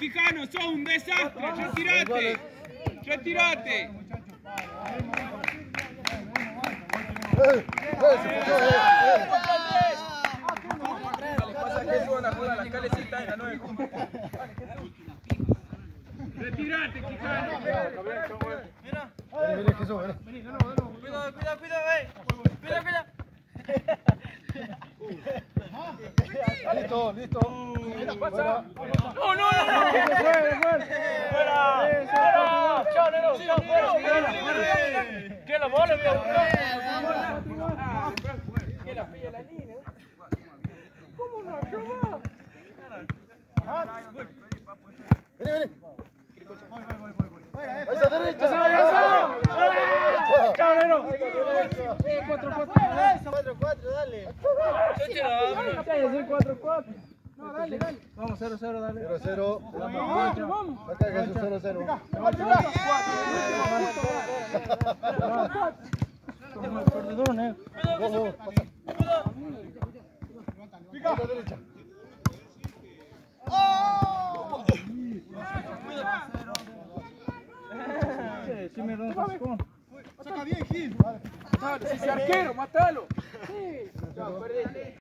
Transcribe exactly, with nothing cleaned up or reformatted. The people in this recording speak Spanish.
Quijano, sos un desastre, retirate. Retirate. Retirate, Quijano. Mira. Vení, vení, Jesús, vení. Cuidado, cuidado, cuidado, eh. Cuidado, cuidado. Listo, listo. Fuera. No, no, no. Fuera, fuera. Fuera. Chao, Nero. Chao, fuera. Que la bola, voy a buscar. Que la pilla la línea. ¿Cómo no? ¿Qué va? Vení, vení. Esa derecha. Chao, Nero. cuatro cuatro, dale. cuatro cuatro. No, dale, dale. Vamos, cero cero, dale. cero cero. Vamos. Acá Jesús, cero cero. Como el perdedor, ¿eh? Vos, vos, pasa. Pica. Derecha. Sí, me ron. Saca bien, Gil. Ese arquero, matalo. Sí.